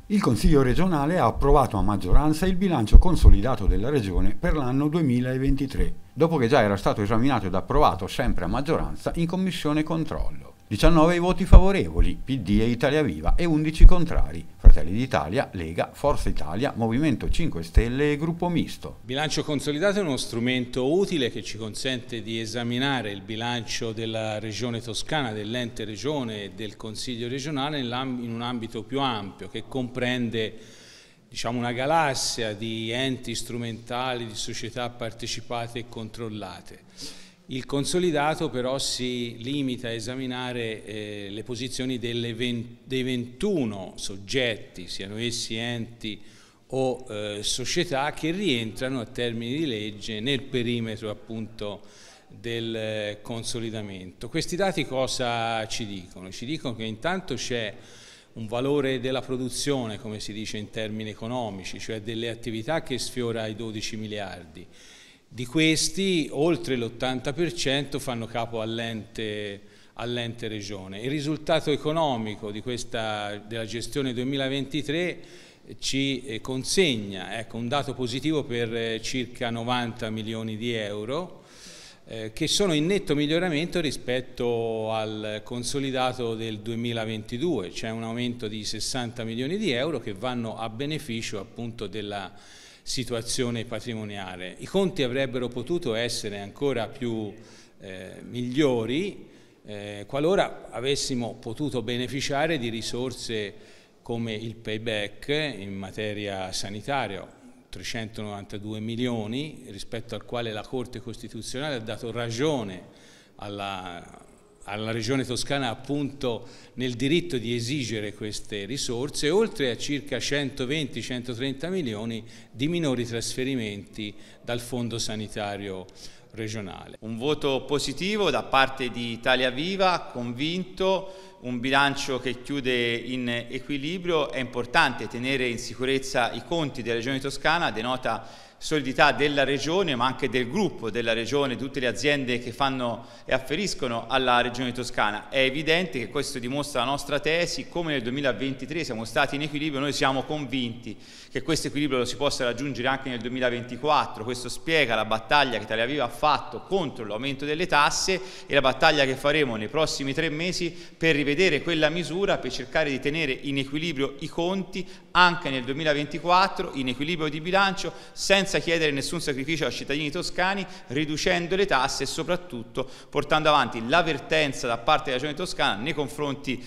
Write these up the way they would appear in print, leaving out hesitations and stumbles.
Il Consiglio regionale ha approvato a maggioranza il bilancio consolidato della Regione per l'anno 2023, dopo che già era stato esaminato ed approvato sempre a maggioranza in Commissione Controllo. 19 i voti favorevoli, PD e Italia Viva, e 11 contrari, Fratelli d'Italia, Lega, Forza Italia, Movimento 5 Stelle e Gruppo Misto. Il bilancio consolidato è uno strumento utile che ci consente di esaminare il bilancio della Regione Toscana, dell'ente Regione e del Consiglio regionale in un ambito più ampio che comprende una galassia di enti strumentali, di società partecipate e controllate. Il consolidato però si limita a esaminare le posizioni dei 21 soggetti, siano essi enti o società, che rientrano a termini di legge nel perimetro appunto del consolidamento. Questi dati cosa ci dicono? Ci dicono che intanto c'è un valore della produzione, come si dice in termini economici, cioè delle attività, che sfiora i 12 miliardi. Di questi oltre l'80% fanno capo all'ente regione. Il risultato economico della gestione 2023 ci consegna un dato positivo per circa 90 milioni di euro, che sono in netto miglioramento rispetto al consolidato del 2022, c'è un aumento di 60 milioni di euro che vanno a beneficio appunto della situazione patrimoniale. I conti avrebbero potuto essere ancora più migliori qualora avessimo potuto beneficiare di risorse come il payback in materia sanitaria, 392 milioni, rispetto al quale la Corte Costituzionale ha dato ragione alla Regione Toscana appunto nel diritto di esigere queste risorse, oltre a circa 120-130 milioni di minori trasferimenti dal Fondo Sanitario regionale. Un voto positivo da parte di Italia Viva, convinto, un bilancio che chiude in equilibrio. È importante tenere in sicurezza i conti della Regione Toscana, denota solidità della Regione ma anche del gruppo della Regione, tutte le aziende che fanno e afferiscono alla Regione Toscana. È evidente che questo dimostra la nostra tesi: come nel 2023 siamo stati in equilibrio, noi siamo convinti che questo equilibrio lo si possa raggiungere anche nel 2024. Questo spiega la battaglia che Italia Viva ha fatto contro l'aumento delle tasse e la battaglia che faremo nei prossimi 3 mesi per rivedere quella misura, per cercare di tenere in equilibrio i conti anche nel 2024, in equilibrio di bilancio, senza chiedere nessun sacrificio ai cittadini toscani, riducendo le tasse e soprattutto portando avanti l'avvertenza da parte della Regione Toscana nei confronti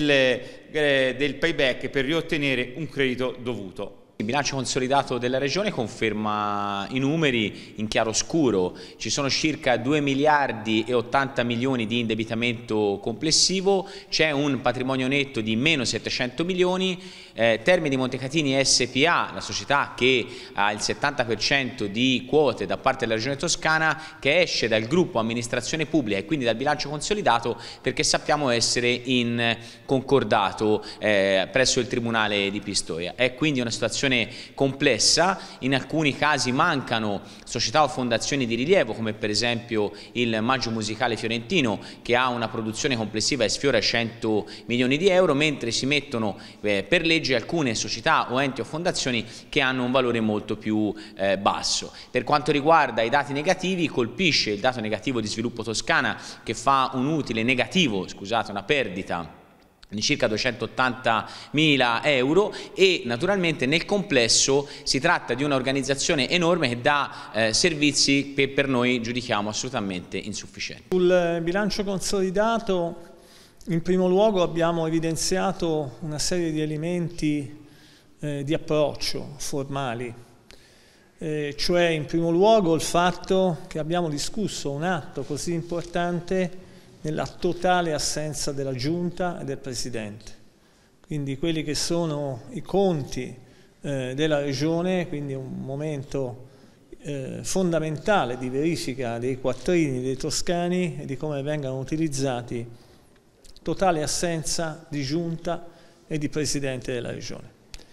del payback per riottenere un credito dovuto. Il bilancio consolidato della Regione conferma i numeri in chiaroscuro. Ci sono circa 2 miliardi e 80 milioni di indebitamento complessivo, c'è un patrimonio netto di meno 700 milioni, Termini Montecatini SPA, la società che ha il 70% di quote da parte della Regione Toscana, che esce dal gruppo amministrazione pubblica e quindi dal bilancio consolidato, perché sappiamo essere in concordato presso il Tribunale di Pistoia. È quindi una situazione complessa, in alcuni casi mancano società o fondazioni di rilievo, come per esempio il Maggio Musicale Fiorentino, che ha una produzione complessiva e sfiora 100 milioni di euro, mentre si mettono per legge alcune società o enti o fondazioni che hanno un valore molto più basso. Per quanto riguarda i dati negativi, colpisce il dato negativo di Sviluppo Toscana, che fa un utile negativo, scusate, una perdita di circa 280.000 euro, e naturalmente nel complesso si tratta di un'organizzazione enorme che dà servizi che per noi giudichiamo assolutamente insufficienti. Sul bilancio consolidato, in primo luogo abbiamo evidenziato una serie di elementi di approccio formali, cioè in primo luogo il fatto che abbiamo discusso un atto così importante nella totale assenza della Giunta e del Presidente. Quindi quelli che sono i conti della Regione, quindi un momento fondamentale di verifica dei quattrini dei toscani e di come vengano utilizzati, totale assenza di Giunta e di Presidente della Regione.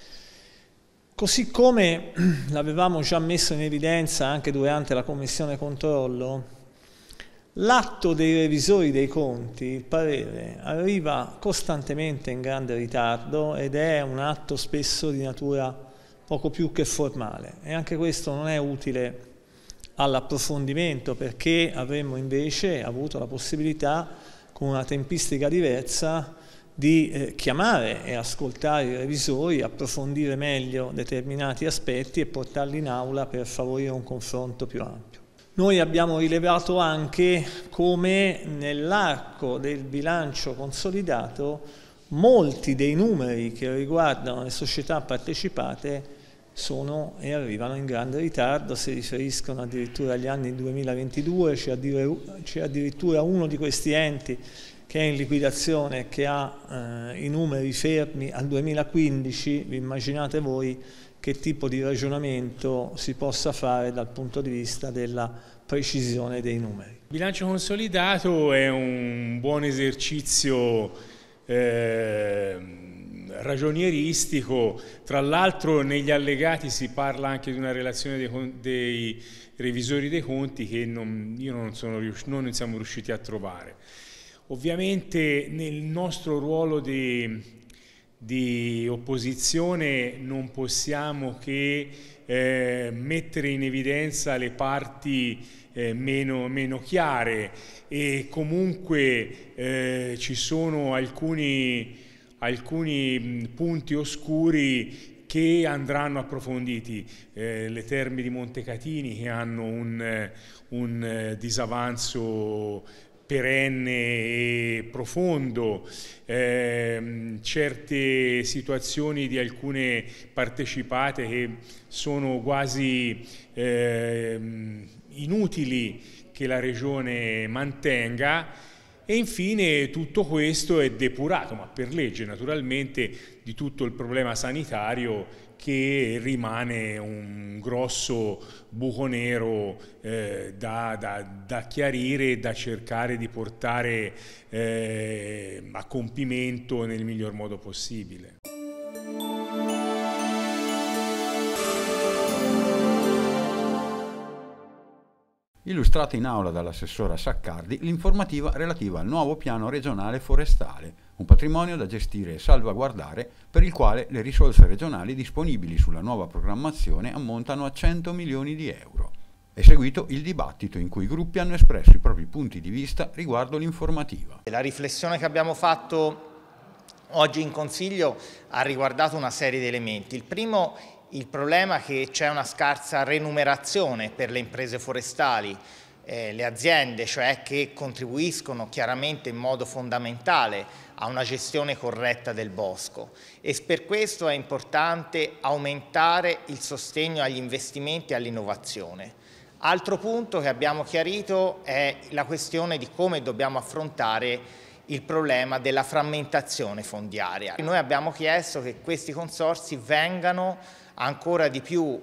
Così come l'avevamo già messo in evidenza anche durante la Commissione Controllo, L'atto dei revisori dei conti, il parere, arriva costantemente in grande ritardo ed è un atto spesso di natura poco più che formale, e anche questo non è utile all'approfondimento, perché avremmo invece avuto la possibilità, con una tempistica diversa, di chiamare e ascoltare i revisori, approfondire meglio determinati aspetti e portarli in aula per favorire un confronto più ampio. Noi abbiamo rilevato anche come nell'arco del bilancio consolidato molti dei numeri che riguardano le società partecipate sono e arrivano in grande ritardo, si riferiscono addirittura agli anni 2022, c'è addirittura uno di questi enti che è in liquidazione e che ha i numeri fermi al 2015. Vi immaginate voi che tipo di ragionamento si possa fare dal punto di vista della precisione dei numeri. Il bilancio consolidato è un buon esercizio ragionieristico. Tra l'altro negli allegati si parla anche di una relazione dei revisori dei conti che non siamo riusciti a trovare. Ovviamente nel nostro ruolo di opposizione non possiamo che mettere in evidenza le parti meno chiare, e comunque ci sono alcuni punti oscuri che andranno approfonditi. Le terme di Montecatini, che hanno un disavanzo perenne e profondo, certe situazioni di alcune partecipate che sono quasi inutili che la Regione mantenga, e infine tutto questo è depurato, ma per legge naturalmente, di tutto il problema sanitario, che rimane un grosso buco nero da chiarire e da cercare di portare a compimento nel miglior modo possibile. Illustrata in aula dall'assessora Saccardi l'informativa relativa al nuovo piano regionale forestale, un patrimonio da gestire e salvaguardare, per il quale le risorse regionali disponibili sulla nuova programmazione ammontano a 100 milioni di euro. È seguito il dibattito in cui i gruppi hanno espresso i propri punti di vista riguardo l'informativa. La riflessione che abbiamo fatto oggi in Consiglio ha riguardato una serie di elementi. Il primo, il problema che c'è una scarsa remunerazione per le imprese forestali, le aziende, cioè, che contribuiscono chiaramente in modo fondamentale a una gestione corretta del bosco, e per questo è importante aumentare il sostegno agli investimenti e all'innovazione. Altro punto che abbiamo chiarito è la questione di come dobbiamo affrontare il problema della frammentazione fondiaria. Noi abbiamo chiesto che questi consorzi vengano ancora di più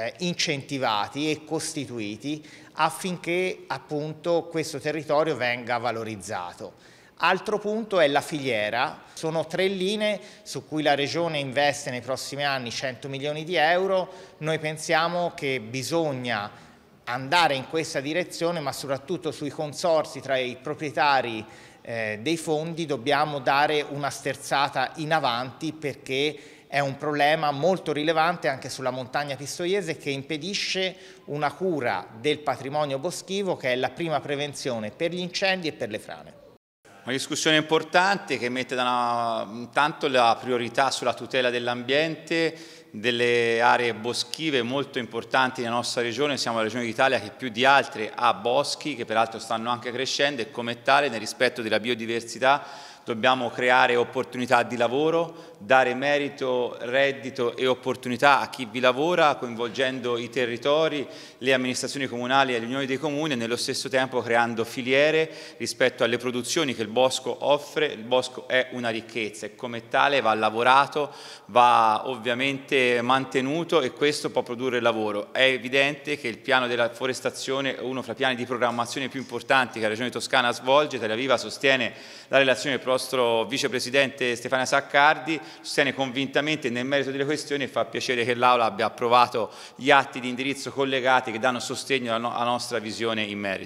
incentivati e costituiti affinché appunto questo territorio venga valorizzato. Altro punto è la filiera. Sono 3 linee su cui la Regione investe nei prossimi anni 100 milioni di euro. Noi pensiamo che bisogna andare in questa direzione, ma soprattutto sui consorzi tra i proprietari dei fondi dobbiamo dare una sterzata in avanti, perché è un problema molto rilevante anche sulla montagna pistoiese, che impedisce una cura del patrimonio boschivo, che è la prima prevenzione per gli incendi e per le frane. Una discussione importante che mette intanto la priorità sulla tutela dell'ambiente, delle aree boschive molto importanti nella nostra regione. Siamo la regione d'Italia che più di altre ha boschi, che peraltro stanno anche crescendo, e come tale, nel rispetto della biodiversità, dobbiamo creare opportunità di lavoro, dare merito, reddito e opportunità a chi vi lavora, coinvolgendo i territori, le amministrazioni comunali e le unioni dei comuni, e nello stesso tempo creando filiere rispetto alle produzioni che il bosco offre. Il bosco è una ricchezza e come tale va lavorato, va ovviamente mantenuto, e questo può produrre lavoro. È evidente che il piano della forestazione è uno fra i piani di programmazione più importanti che la Regione Toscana svolge. Italia Viva sostiene la relazione del nostro vicepresidente Stefania Saccardi, sostiene convintamente nel merito delle questioni, e fa piacere che l'Aula abbia approvato gli atti di indirizzo collegati che danno sostegno alla nostra visione in merito.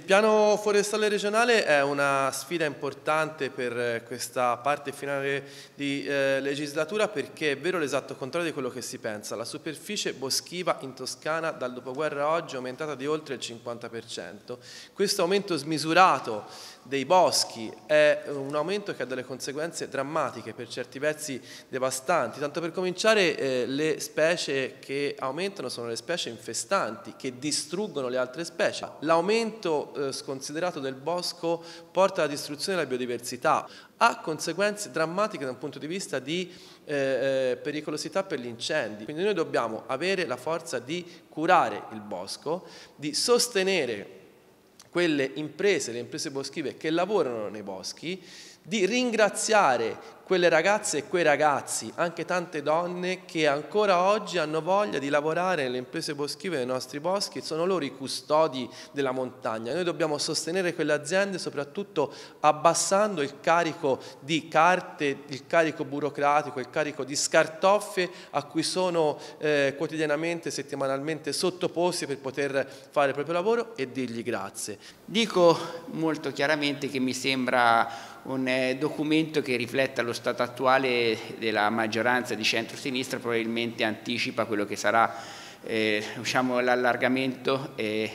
piano forestale regionale è una sfida importante per questa parte finale di legislatura, perché è vero l'esatto contrario di quello che si pensa. La superficie boschiva in Toscana dal dopoguerra a oggi è aumentata di oltre il 50%. Questo aumento smisurato dei boschi è un aumento che ha delle conseguenze drammatiche, per certi versi devastanti. Tanto per cominciare, le specie che aumentano sono le specie infestanti, che distruggono le altre specie. L'aumento sconsiderato del bosco porta alla distruzione della biodiversità, ha conseguenze drammatiche da un punto di vista di pericolosità per gli incendi. Quindi noi dobbiamo avere la forza di curare il bosco, di sostenere quelle imprese, le imprese boschive che lavorano nei boschi, di ringraziare quelle ragazze e quei ragazzi, anche tante donne, che ancora oggi hanno voglia di lavorare nelle imprese boschive dei nostri boschi, sono loro i custodi della montagna. Noi dobbiamo sostenere quelle aziende soprattutto abbassando il carico di carte, il carico burocratico, il carico di scartoffie a cui sono quotidianamente, settimanalmente sottoposti per poter fare il proprio lavoro, e dirgli grazie. Dico molto chiaramente che mi sembra un documento che rifletta lo stato attuale della maggioranza di centro-sinistra, probabilmente anticipa quello che sarà diciamo, l'allargamento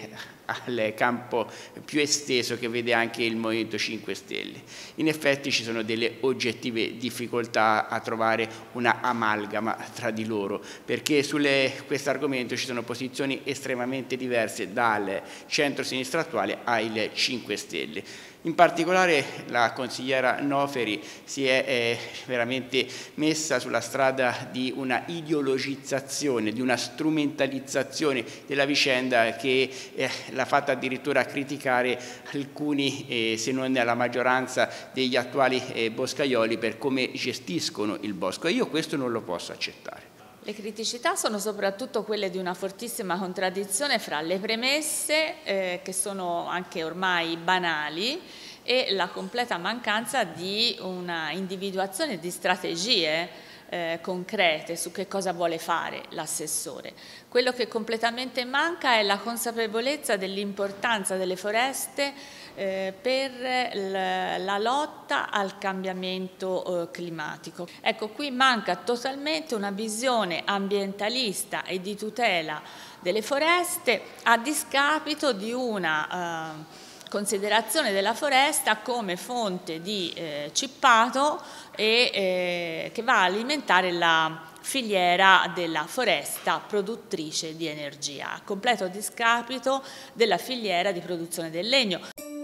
al campo più esteso che vede anche il Movimento 5 Stelle. In effetti ci sono delle oggettive difficoltà a trovare una amalgama tra di loro, perché su questo argomento ci sono posizioni estremamente diverse dal centro-sinistra attuale ai 5 Stelle. In particolare la consigliera Noferi si è veramente messa sulla strada di una ideologizzazione, di una strumentalizzazione della vicenda che l'ha fatta addirittura criticare alcuni, se non la maggioranza degli attuali boscaioli, per come gestiscono il bosco, e io questo non lo posso accettare. Le criticità sono soprattutto quelle di una fortissima contraddizione fra le premesse, che sono anche ormai banali, e la completa mancanza di una individuazione di strategie concrete su che cosa vuole fare l'assessore. Quello che completamente manca è la consapevolezza dell'importanza delle foreste per la lotta al cambiamento climatico. Ecco, qui manca totalmente una visione ambientalista e di tutela delle foreste, a discapito di una considerazione della foresta come fonte di cippato e che va a alimentare la filiera della foresta produttrice di energia, a completo discapito della filiera di produzione del legno.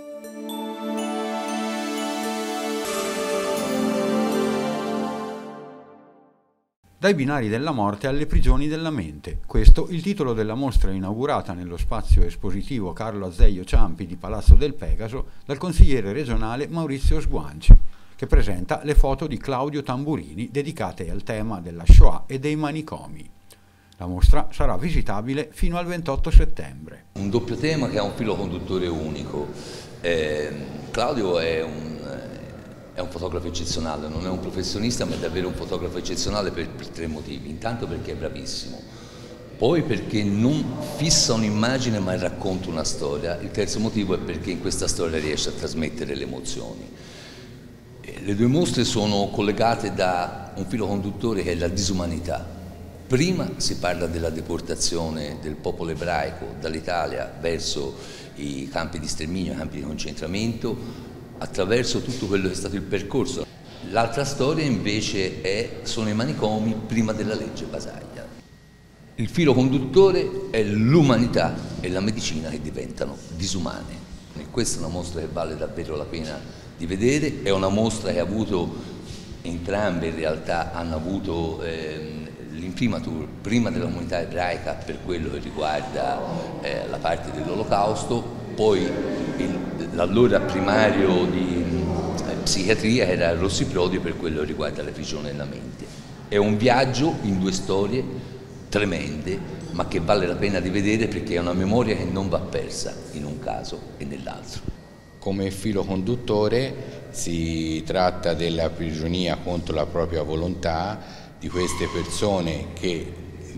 Dai binari della morte alle prigioni della mente. Questo il titolo della mostra inaugurata nello spazio espositivo Carlo Azeglio Ciampi di Palazzo del Pegaso dal consigliere regionale Maurizio Sguanci, che presenta le foto di Claudio Tamburini dedicate al tema della Shoah e dei manicomi. La mostra sarà visitabile fino al 28 settembre. Un doppio tema che ha un filo conduttore unico. Claudio è un fotografo eccezionale, non è un professionista, ma è davvero un fotografo eccezionale per tre motivi. Intanto perché è bravissimo, poi perché non fissa un'immagine ma racconta una storia. Il terzo motivo è perché in questa storia riesce a trasmettere le emozioni. Le due mostre sono collegate da un filo conduttore che è la disumanità. Prima si parla della deportazione del popolo ebraico dall'Italia verso i campi di sterminio, i campi di concentramento, attraverso tutto quello che è stato il percorso. L'altra storia invece sono i manicomi prima della legge Basaglia. Il filo conduttore è l'umanità e la medicina che diventano disumane. E questa è una mostra che vale davvero la pena di vedere, è una mostra che ha avuto, entrambe in realtà hanno avuto l'imprimatur prima della comunità ebraica per quello che riguarda la parte dell'Olocausto, poi l'allora primario di psichiatria era Rossi Prodi per quello che riguarda la prigione della mente. È un viaggio in due storie tremende, ma che vale la pena di vedere perché è una memoria che non va persa in un caso e nell'altro. Come filo conduttore si tratta della prigionia contro la propria volontà di queste persone che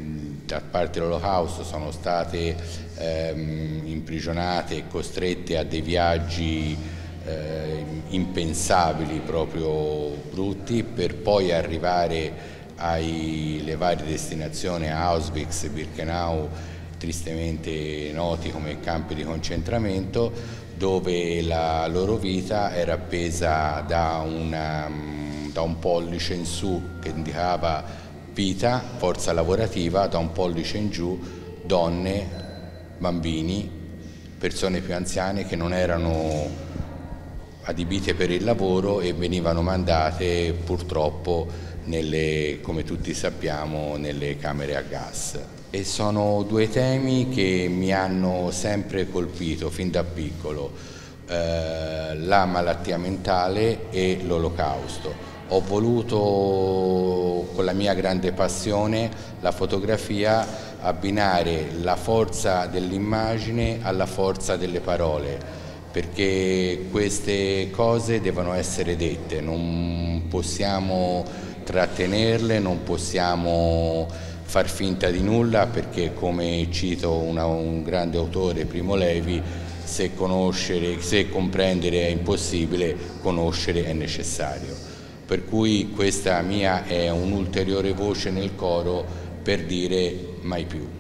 da parte dell'Olocausto sono state imprigionate e costrette a dei viaggi impensabili, proprio brutti, per poi arrivare alle varie destinazioni, Auschwitz, Birkenau, tristemente noti come campi di concentramento, dove la loro vita era appesa da un pollice in su che indicava vita, forza lavorativa, da un pollice in giù donne, bambini, persone più anziane che non erano adibite per il lavoro e venivano mandate purtroppo come tutti sappiamo, nelle camere a gas. E sono due temi che mi hanno sempre colpito fin da piccolo, la malattia mentale e l'Olocausto. Ho voluto, con la mia grande passione, la fotografia, abbinare la forza dell'immagine alla forza delle parole, perché queste cose devono essere dette, non possiamo trattenerle, non possiamo far finta di nulla, perché, come cito un grande autore, Primo Levi, se comprendere è impossibile, conoscere è necessario. Per cui questa mia è un'ulteriore voce nel coro per dire mai più.